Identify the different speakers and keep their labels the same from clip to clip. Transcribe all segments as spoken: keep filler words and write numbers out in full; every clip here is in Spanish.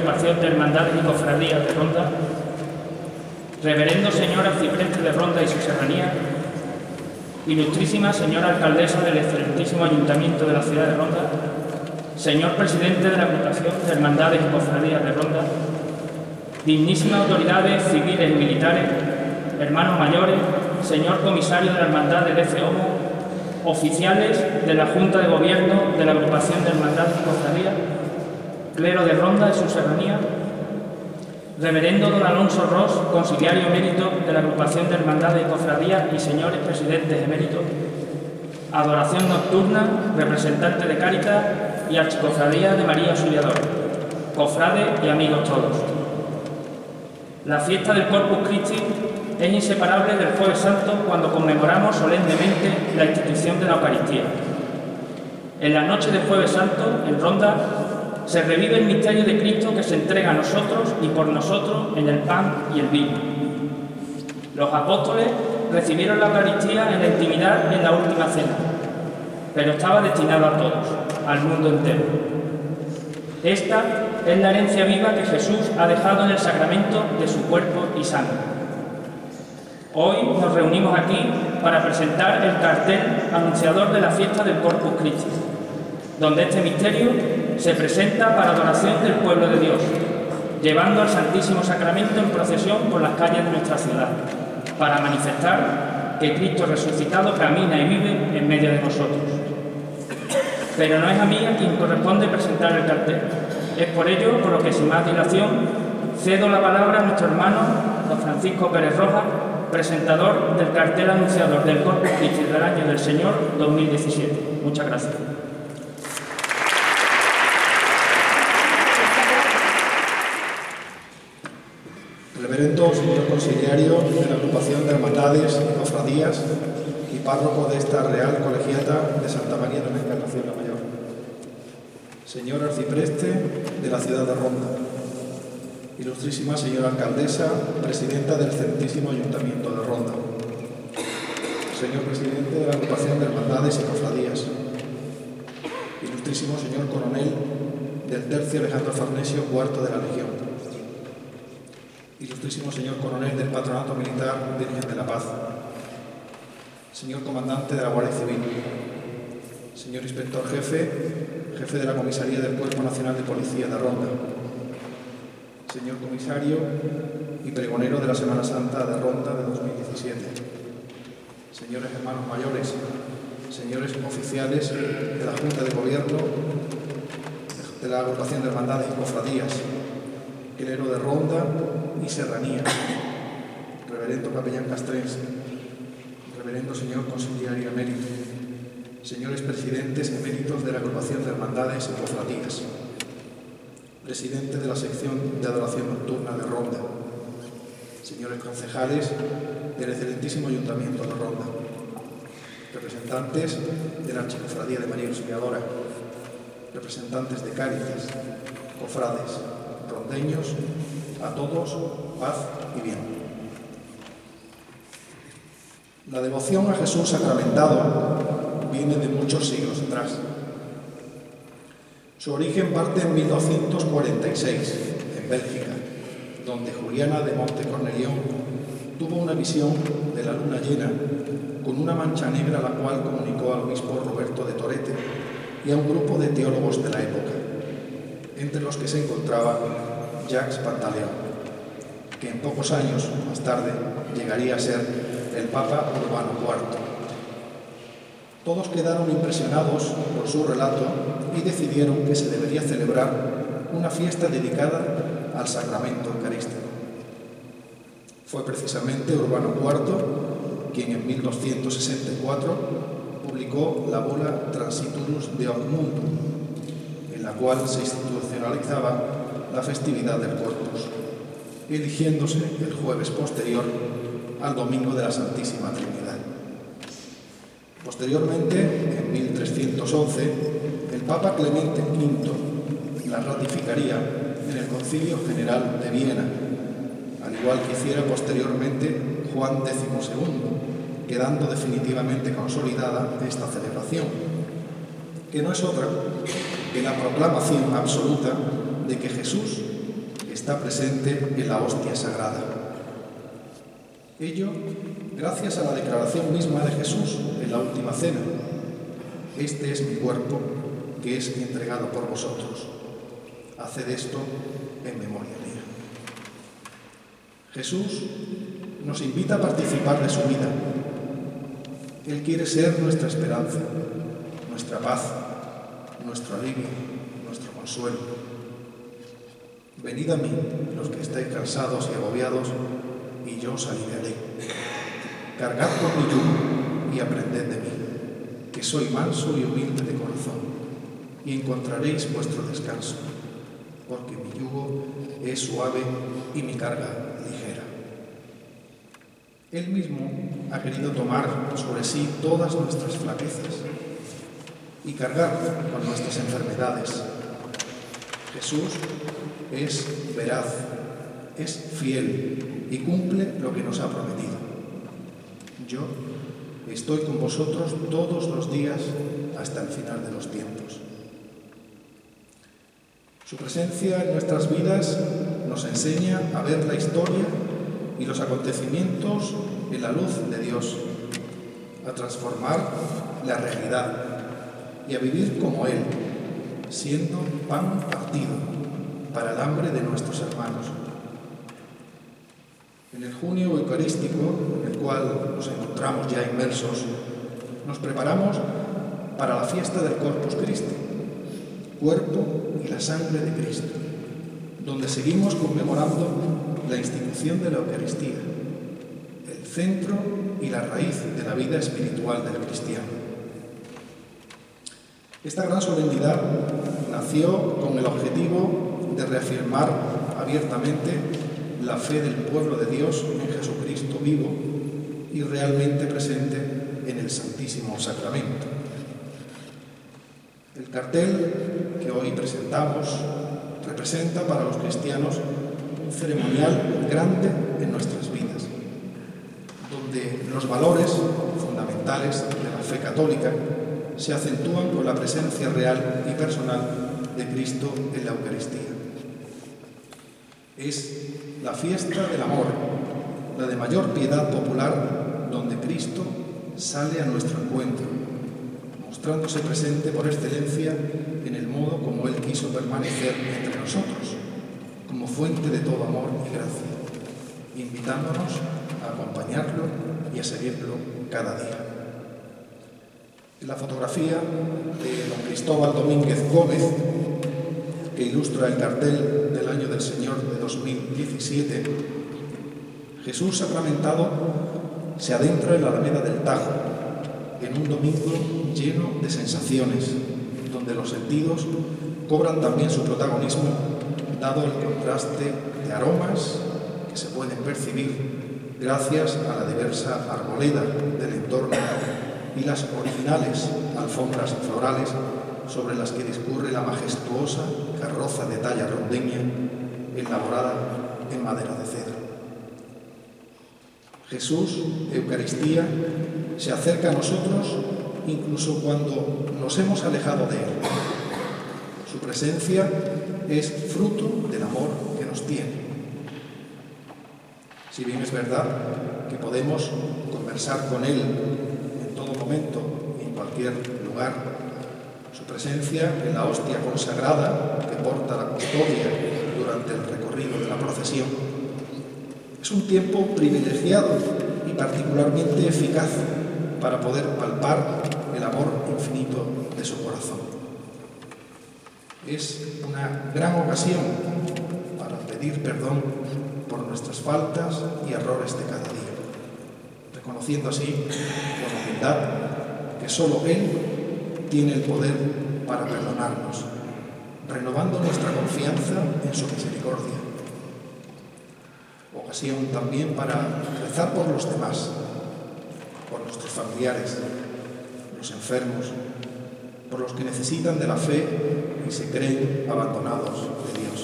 Speaker 1: agrupación de hermandades y cofradías de Ronda, reverendo señor arcipreste de Ronda y su serranía, ilustrísima señora alcaldesa del excelentísimo ayuntamiento de la ciudad de Ronda, señor presidente de la agrupación de hermandades y cofradías de Ronda, dignísimas autoridades civiles y militares, hermanos mayores, señor comisario de la hermandad de F O M O, oficiales de la Junta de Gobierno de la agrupación de hermandades y cofradías, clero de Ronda y su serranía, reverendo don Alonso Ros, conciliario emérito de la agrupación de hermandades y cofradías y señores presidentes eméritos, adoración nocturna, representante de Cáritas y archicofradía de María Auxiliadora, cofrades y amigos todos. La fiesta del Corpus Christi es inseparable del Jueves Santo cuando conmemoramos solemnemente la institución de la Eucaristía. En la noche del Jueves Santo, en Ronda, se revive el misterio de Cristo que se entrega a nosotros y por nosotros en el pan y el vino. Los apóstoles recibieron la Eucaristía en la intimidad en la última cena, pero estaba destinado a todos, al mundo entero. Esta es la herencia viva que Jesús ha dejado en el sacramento de su cuerpo y sangre. Hoy nos reunimos aquí para presentar el cartel anunciador de la fiesta del Corpus Christi, donde este misterio se presenta para adoración del pueblo de Dios, llevando al Santísimo Sacramento en procesión por las calles de nuestra ciudad, para manifestar que Cristo resucitado camina y vive en medio de nosotros. Pero no es a mí a quien corresponde presentar el cartel. Es por ello por lo que, sin más dilación, cedo la palabra a nuestro hermano, don Francisco Pérez Rojas, presentador del cartel anunciador del Corpus Christi del año del Señor dos mil diecisiete. Muchas gracias.
Speaker 2: Reverendo señor conciliario de la agrupación de hermandades y cofradías y párroco de esta Real Colegiata de Santa María de la Encarnación la Mayor. Señor arcipreste de la ciudad de Ronda. Ilustrísima señora alcaldesa, presidenta del excelentísimo ayuntamiento de Ronda. Señor presidente de la agrupación de hermandades y cofradías. Ilustrísimo señor coronel del tercio Alejandro Farnesio, cuarto de la Legión. Ilustrísimo señor coronel del Patronato Militar Virgen de la Paz. Señor comandante de la Guardia Civil. Señor inspector jefe, jefe de la Comisaría del Cuerpo Nacional de Policía de Ronda. Señor comisario y pregonero de la Semana Santa de Ronda de dos mil diecisiete. Señores hermanos mayores, señores oficiales de la Junta de Gobierno de la Agrupación de Hermandades y Cofradías, clero de Ronda y Serranía, reverendo capellán castrense, reverendo señor conciliario emérito, señores presidentes eméritos de la Agrupación de Hermandades y Cofradías, presidente de la sección de adoración nocturna de Ronda, señores concejales del excelentísimo ayuntamiento de Ronda, representantes de la archicofradía de María Auxiliadora, representantes de Cáritas, cofrades, rondeños, a todos paz y bien. La devoción a Jesús sacramentado viene de muchos siglos atrás. Su origen parte en mil doscientos cuarenta y seis, en Bélgica, donde Juliana de Montecornelión tuvo una visión de la luna llena con una mancha negra, la cual comunicó al obispo Roberto de Torete y a un grupo de teólogos de la época, entre los que se encontraba Jacques Pantaleón, que en pocos años más tarde llegaría a ser el Papa Urbano cuarto. Todos quedaron impresionados por su relato y decidieron que se debería celebrar una fiesta dedicada al sacramento eucarístico. Fue precisamente Urbano cuarto quien en mil doscientos sesenta y cuatro publicó la Bula Transiturus Deum Mundum, en la cual se institucionalizaba la festividad del Corpus, eligiéndose el jueves posterior al domingo de la Santísima Trinidad. Posteriormente, en mil trescientos once, el Papa Clemente quinto la ratificaría en el Concilio General de Viena, al igual que hiciera posteriormente Juan décimo segundo, quedando definitivamente consolidada esta celebración, que no es otra que la proclamación absoluta de que Jesús está presente en la hostia sagrada. Ello gracias a la declaración misma de Jesús en la última cena: este es mi cuerpo, que es entregado por vosotros. Haced esto en memoria mía. Jesús nos invita a participar de su vida. Él quiere ser nuestra esperanza, nuestra paz, nuestro alivio, nuestro consuelo. Venid a mí, los que estáis cansados y agobiados, y yo os aliviaré. Cargad con mi yugo y aprended de mí, que soy manso y humilde de corazón, y encontraréis vuestro descanso, porque mi yugo es suave y mi carga ligera. Él mismo ha querido tomar sobre sí todas nuestras flaquezas y cargar con nuestras enfermedades. Jesús es veraz, es fiel y cumple lo que nos ha prometido. Yo estoy con vosotros todos los días hasta el final de los tiempos. Su presencia en nuestras vidas nos enseña a ver la historia y los acontecimientos en la luz de Dios, a transformar la realidad y a vivir como Él, siendo pan partido para el hambre de nuestros hermanos. En el junio eucarístico, en el cual nos encontramos ya inmersos, nos preparamos para la fiesta del Corpus Christi, cuerpo y la sangre de Cristo, donde seguimos conmemorando la institución de la Eucaristía, el centro y la raíz de la vida espiritual del cristiano. Esta gran solemnidad nació con el objetivo de reafirmar abiertamente la fe del pueblo de Dios en Jesucristo vivo y realmente presente en el Santísimo Sacramento. El cartel que hoy presentamos representa para los cristianos un ceremonial grande en nuestras vidas, donde los valores fundamentales de la fe católica se acentúan con la presencia real y personal de Cristo en la Eucaristía. Es la fiesta del amor, la de mayor piedad popular, donde Cristo sale a nuestro encuentro, mostrándose presente por excelencia en el modo como Él quiso permanecer entre nosotros, como fuente de todo amor y gracia, invitándonos a acompañarlo y a seguirlo cada día. En la fotografía de don Cristóbal Domínguez Gómez, que ilustra el cartel del año del Señor de dos mil diecisiete, Jesús sacramentado se adentra en la Alameda del Tajo, en un domingo lleno de sensaciones, donde los sentidos cobran también su protagonismo, dado el contraste de aromas que se pueden percibir gracias a la diversa arboleda del entorno y las originales alfombras florales sobre las que discurre la majestuosa carroza de talla rondeña elaborada en madera de cedro. Jesús, Eucaristía, se acerca a nosotros incluso cuando nos hemos alejado de Él. Su presencia es fruto del amor que nos tiene. Si bien es verdad que podemos conversar con Él en todo momento y en cualquier lugar, su presencia en la hostia consagrada que porta la custodia durante el recorrido de la procesión es un tiempo privilegiado y particularmente eficaz para poder palpar el amor infinito de su corazón. Es una gran ocasión para pedir perdón por nuestras faltas y errores de cada día, reconociendo así con humildad que solo Él tiene el poder para perdonarnos, renovando nuestra confianza en su misericordia. Ocasión también para rezar por los demás, por nuestros familiares, los enfermos, por los que necesitan de la fe y se creen abandonados de Dios.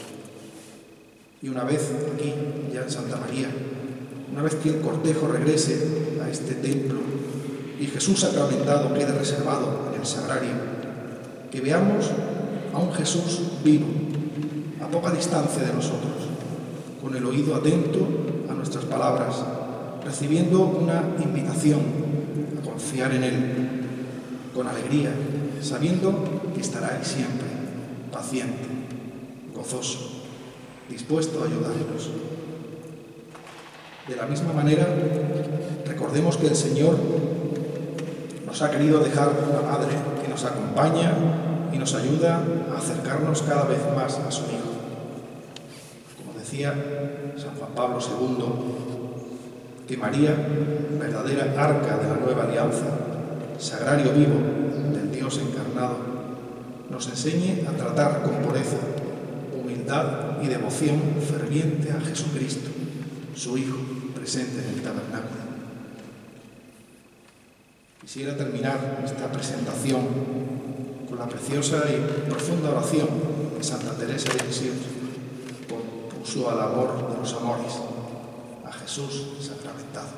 Speaker 2: Y una vez aquí, ya en Santa María, una vez que el cortejo regrese a este templo y Jesús sacramentado quede reservado en el sagrario, que veamos a un Jesús vivo, poca distancia de nosotros, con el oído atento a nuestras palabras, recibiendo una invitación a confiar en Él, con alegría, sabiendo que estará ahí siempre, paciente, gozoso, dispuesto a ayudarnos. De la misma manera, recordemos que el Señor nos ha querido dejar una madre que nos acompaña y nos ayuda a acercarnos cada vez más a su Hijo. Como decía San Juan Pablo segundo, que María, verdadera arca de la nueva alianza, sagrario vivo del Dios encarnado, nos enseñe a tratar con pureza, humildad y devoción ferviente a Jesucristo, su Hijo, presente en el tabernáculo. Quisiera terminar esta presentación con la preciosa y profunda oración de Santa Teresa de Lisieux, propuso al amor de los amores, a Jesús sacramentado.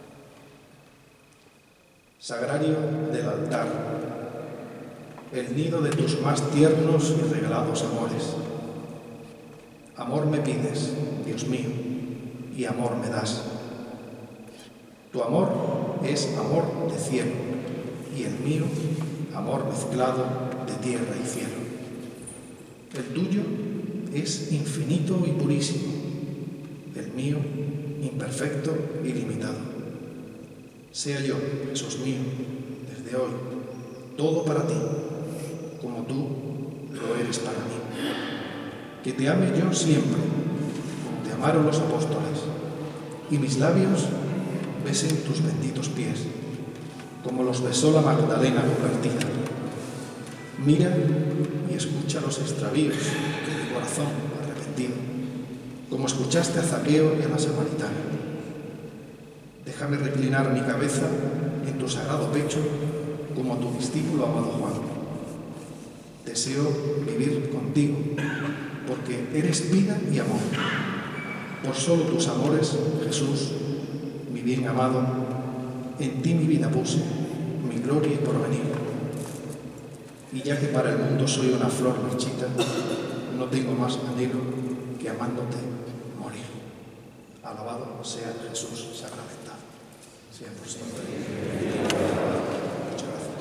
Speaker 2: Sagrario del altar, el nido de tus más tiernos y regalados amores. Amor me pides, Dios mío, y amor me das. Tu amor es amor de cielo, y el mío, amor mezclado de tierra y cielo. El tuyo es infinito y purísimo, el mío, imperfecto y limitado. Sea yo, Jesús mío, desde hoy, todo para ti, como tú lo eres para mí. Que te ame yo siempre, como te amaron los apóstoles, y mis labios besen tus benditos pies, como los besó la Magdalena convertida. Mira y escucha los extravíos de mi corazón arrepentido, como escuchaste a Zaqueo y a la samaritana. Déjame reclinar mi cabeza en tu sagrado pecho, como a tu discípulo amado Juan. Deseo vivir contigo, porque eres vida y amor. Por solo tus amores, Jesús, mi bien amado, en ti mi vida puse, mi gloria y porvenir. Y ya que para el mundo soy una flor marchita, no tengo más anhelo que amándote morir. Alabado sea Jesús sacramentado. Sea por siempre. Muchas gracias.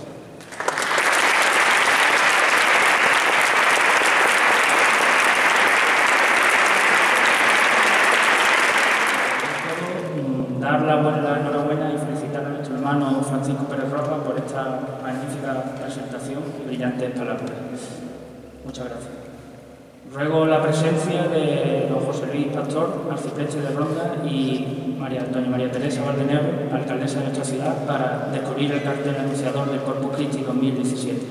Speaker 1: Dar la, buena, la enhorabuena y felicitar a nuestro hermano Francisco Pérez Rojas por esta magnífica presentación y brillantes palabras. Muchas gracias. Ruego la presencia de don José Luis Pastor, arcipreste de Ronda, y María, doña María Teresa Valdenegro, alcaldesa de nuestra ciudad, para descubrir el cartel anunciador del Corpus Christi dos mil diecisiete.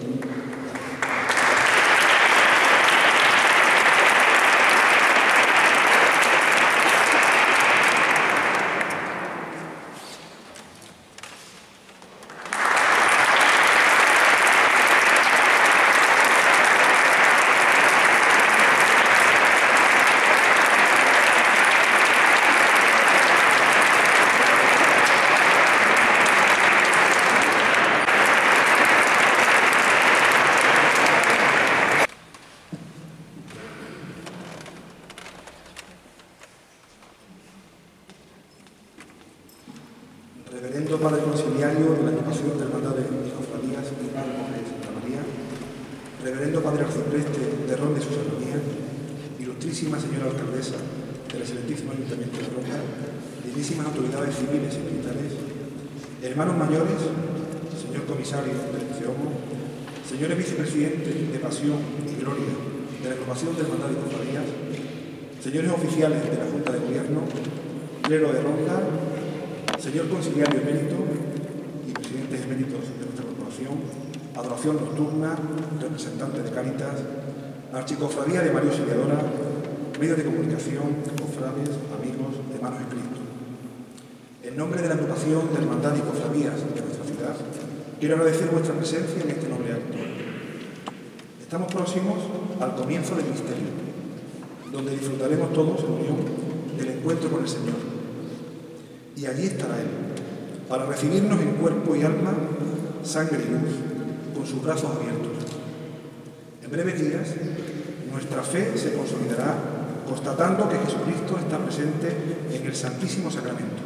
Speaker 3: Reverendo Padre Conciliario de la Agrupación de Hermandades y Cofradías y Palmos de Santa María, Reverendo Padre Arcipreste de Ronda y su Serranía, Ilustrísima Señora Alcaldesa del Excelentísimo Ayuntamiento de Ronda, dignísimas autoridades civiles y militares, hermanos mayores, señor comisario del CEOMO, señores vicepresidentes de Pasión y Gloria de la Agrupación de Hermandades y Cofradías, señores oficiales de la Junta de Gobierno, clero de Ronda, señor conciliario emérito y presidentes eméritos de nuestra corporación, adoración nocturna, representante de Cáritas, archicofradía de María Auxiliadora, medios de comunicación, cofrades, amigos, hermanos en Cristo. En nombre de la agrupación de Hermandad y Cofradías de nuestra ciudad, quiero agradecer vuestra presencia en este noble acto. Estamos próximos al comienzo del misterio, donde disfrutaremos todos en unión del encuentro con el Señor. Y allí estará Él, para recibirnos en cuerpo y alma, sangre y luz, con sus brazos abiertos. En breves días, nuestra fe se consolidará constatando que Jesucristo está presente en el Santísimo Sacramento.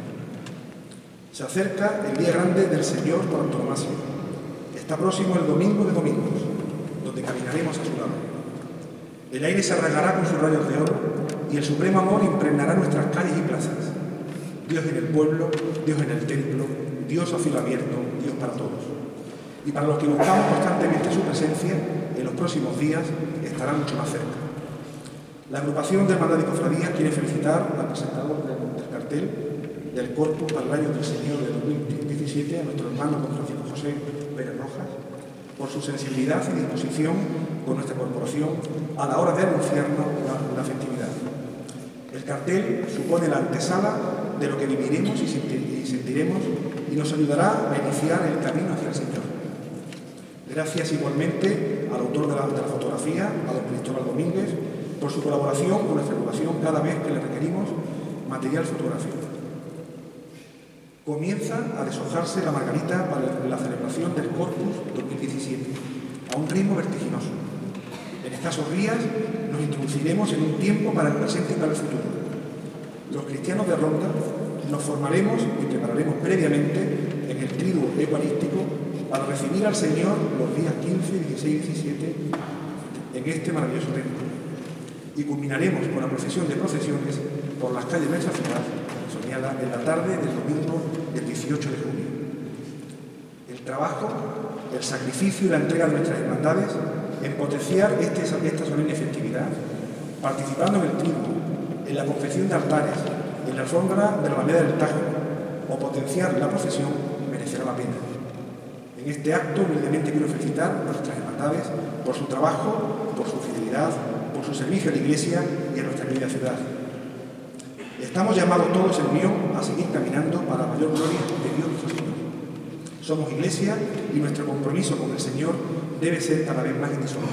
Speaker 3: Se acerca el día grande del Señor por antonomasia. Está próximo el domingo de domingos, donde caminaremos a su lado. El aire se regará con sus rayos de oro y el supremo amor impregnará nuestras calles y plazas. Dios en el pueblo, Dios en el templo, Dios a cielo abierto, Dios para todos. Y para los que buscamos constantemente su presencia, en los próximos días estará mucho más cerca. La agrupación de Hermandad y Cofradías quiere felicitar al presentador del, del cartel del Corpus para el año del Señor de dos mil diecisiete, a nuestro hermano don Francisco José Pérez Rojas, por su sensibilidad y disposición con nuestra corporación a la hora de anunciarnos la, la festividad. El cartel supone la antesala de lo que viviremos y sentiremos y nos ayudará a iniciar el camino hacia el Señor. Gracias igualmente al autor de la, de la fotografía, a don Cristóbal Domínguez, por su colaboración con nuestra agrupación cada vez que le requerimos material fotográfico. Comienza a deshojarse la margarita para la celebración del Corpus dos mil diecisiete, a un ritmo vertiginoso. En escasos días nos introduciremos en un tiempo para el presente y para el futuro. Los cristianos de Ronda nos formaremos y prepararemos previamente en el triduo eucarístico para recibir al Señor los días quince, dieciséis y diecisiete en este maravilloso templo. Y culminaremos con la procesión de procesiones por las calles de nuestra ciudad, soñada en la tarde del domingo del dieciocho de junio. El trabajo, el sacrificio y la entrega de nuestras hermandades en potenciar este, esta solemne festividad, participando en el triduo, en la confección de altares, en la alfombra de la Alameda del Tajo, o potenciar la procesión, merecerá la pena. En este acto, humildemente quiero felicitar a nuestras hermandades por su trabajo, por su fidelidad, por su servicio a la Iglesia y a nuestra querida ciudad. Estamos llamados todos en unión a seguir caminando para la mayor gloria de Dios nuestro Señor. Somos Iglesia y nuestro compromiso con el Señor debe ser cada vez más indisoluble.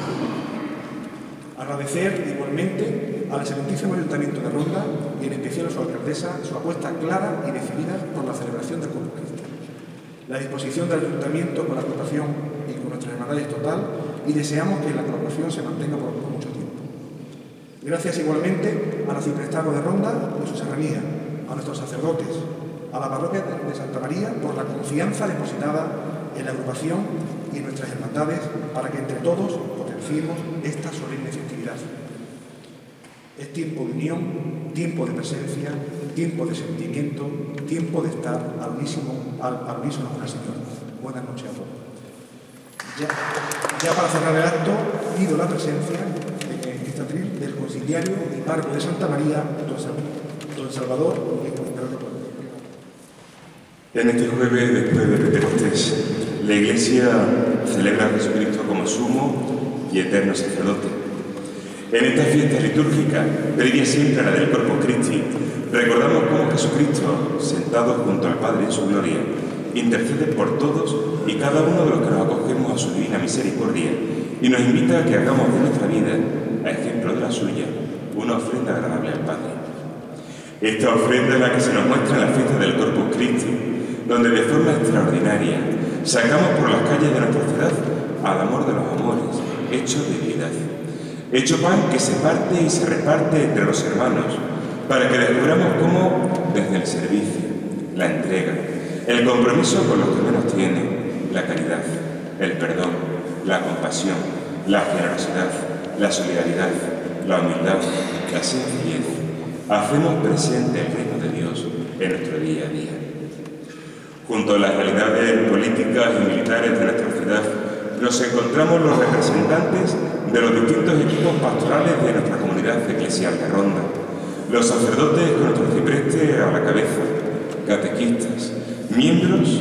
Speaker 3: Agradecer igualmente al Excelentísimo Ayuntamiento de Ronda y en especial a su alcaldesa su apuesta clara y decidida por la celebración del Corpus Christi. La disposición del Ayuntamiento con la agrupación y con nuestras hermandades total, y deseamos que la colaboración se mantenga por, por mucho tiempo. Gracias igualmente al arciprestazgo de Ronda y su serranía, a nuestros sacerdotes, a la parroquia de Santa María por la confianza depositada en la agrupación y en nuestras hermandades para que entre todos potenciemos esta solemne festividad. Es tiempo de unión, tiempo de presencia, tiempo de sentimiento, tiempo de estar al unísono, al, al unísono con el Señor. Buenas noches a todos. Ya, ya para cerrar el acto, pido la presencia en este atril del conciliario y párroco de Santa María, don Salvador.
Speaker 4: En este jueves, después de Pentecostés, la Iglesia celebra a Jesucristo como sumo y eterno sacerdote. En esta fiesta litúrgica, previa siempre a la del Corpus Christi, recordamos cómo Jesucristo, sentado junto al Padre en su gloria, intercede por todos y cada uno de los que nos acogemos a su divina misericordia y nos invita a que hagamos de nuestra vida, a ejemplo de la suya, una ofrenda agradable al Padre. Esta ofrenda es la que se nos muestra en la fiesta del Corpus Christi, donde de forma extraordinaria sacamos por las calles de nuestra ciudad al amor de los amores, hecho divinidad, hecho pan que se parte y se reparte entre los hermanos, para que descubramos cómo, desde el servicio, la entrega, el compromiso con los que menos tienen, la caridad, el perdón, la compasión, la generosidad, la solidaridad, la humildad, la sencillez, hacemos presente el reino de Dios en nuestro día a día. Junto a las realidades políticas y militares de nuestra ciudad, nos encontramos los representantes de los distintos equipos pastorales de nuestra comunidad eclesial de Ronda, los sacerdotes con nuestro arcipreste a la cabeza, catequistas, miembros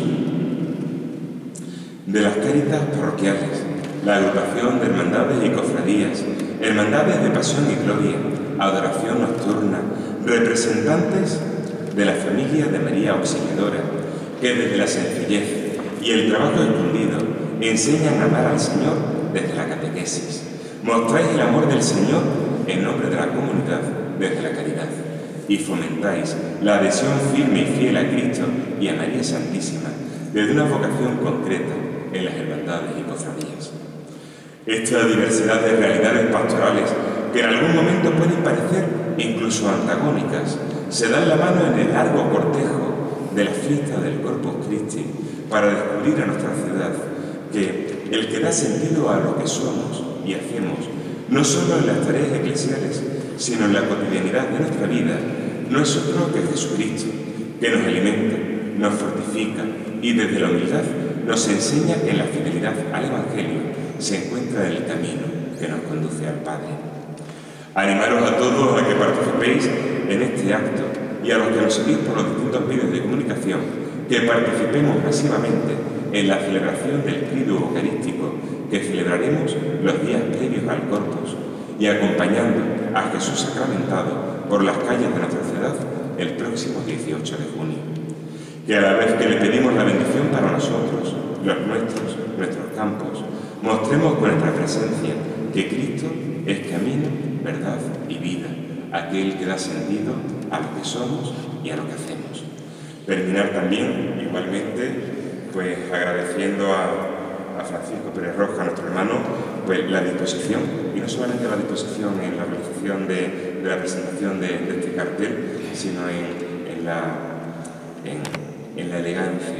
Speaker 4: de las cáritas parroquiales, la agrupación de hermandades y cofradías, hermandades de pasión y gloria, adoración nocturna, representantes de la familia de María Auxiliadora, que desde la sencillez y el trabajo escondido enseñan a amar al Señor desde la catequesis. Mostráis el amor del Señor en nombre de la comunidad desde la caridad y fomentáis la adhesión firme y fiel a Cristo y a María Santísima desde una vocación concreta en las hermandades y cofradías. Esta diversidad de realidades pastorales que en algún momento pueden parecer incluso antagónicas, se dan la mano en el largo cortejo de la fiesta del Corpus Christi para descubrir a nuestra ciudad que el que da sentido a lo que somos y hacemos, no solo en las tareas eclesiales, sino en la cotidianidad de nuestra vida, no es otro que Jesucristo, que nos alimenta, nos fortifica y desde la humildad nos enseña que en la fidelidad al Evangelio se encuentra el camino que nos conduce al Padre. Animaros a todos a que participéis en este acto y a los que nos seguís por los distintos medios de comunicación, que participemos masivamente en la celebración del Triduo Eucarístico que celebraremos los días previos al Corpus y acompañando a Jesús sacramentado por las calles de nuestra ciudad el próximo dieciocho de junio. Que a la vez que le pedimos la bendición para nosotros, los nuestros, nuestros campos, mostremos con nuestra presencia que Cristo es camino, verdad y vida, aquel que da sentido a lo que somos y a lo que hacemos. Terminar también, igualmente, pues agradeciendo a, a Francisco Pérez Roja, nuestro hermano, pues la disposición, y no solamente la disposición en la realización de, de la presentación de, de este cartel, sino en, en, la, en, en la elegancia,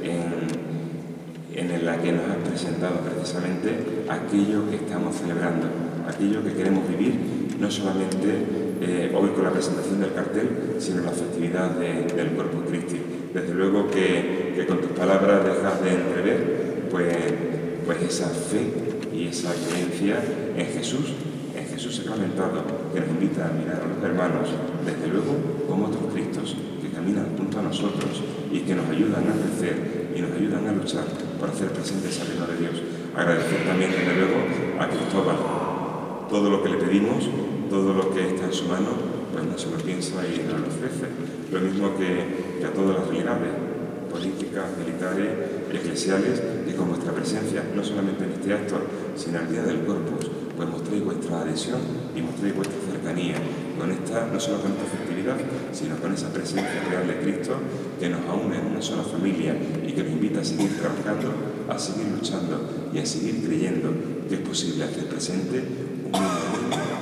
Speaker 4: en, en la que nos has presentado precisamente aquello que estamos celebrando, aquello que queremos vivir, no solamente eh, hoy con la presentación del cartel, sino la festividad de, del Corpus Christi. Desde luego que, que con tus palabras dejas de entrever pues, pues esa fe y esa creencia en Jesús, en Jesús sacramentado, que nos invita a mirar a los hermanos, desde luego como otros Cristos que caminan junto a nosotros y que nos ayudan a crecer y nos ayudan a luchar por hacer presente esa reino de Dios. Agradecer también, desde luego, a Cristóbal todo lo que le pedimos, todo lo que está en su mano, pues no se lo piensa y nos lo ofrece. Lo mismo que, que a todas las realidades políticas, militares, eclesiales, que con vuestra presencia, no solamente en este acto, sino al día del Corpus, pues mostréis vuestra adhesión y mostréis vuestra cercanía con esta, no solo con esta festividad, sino con esa presencia real de Cristo que nos aúne en una sola familia y que nos invita a seguir trabajando, a seguir luchando y a seguir creyendo que es posible hacer presente un mundo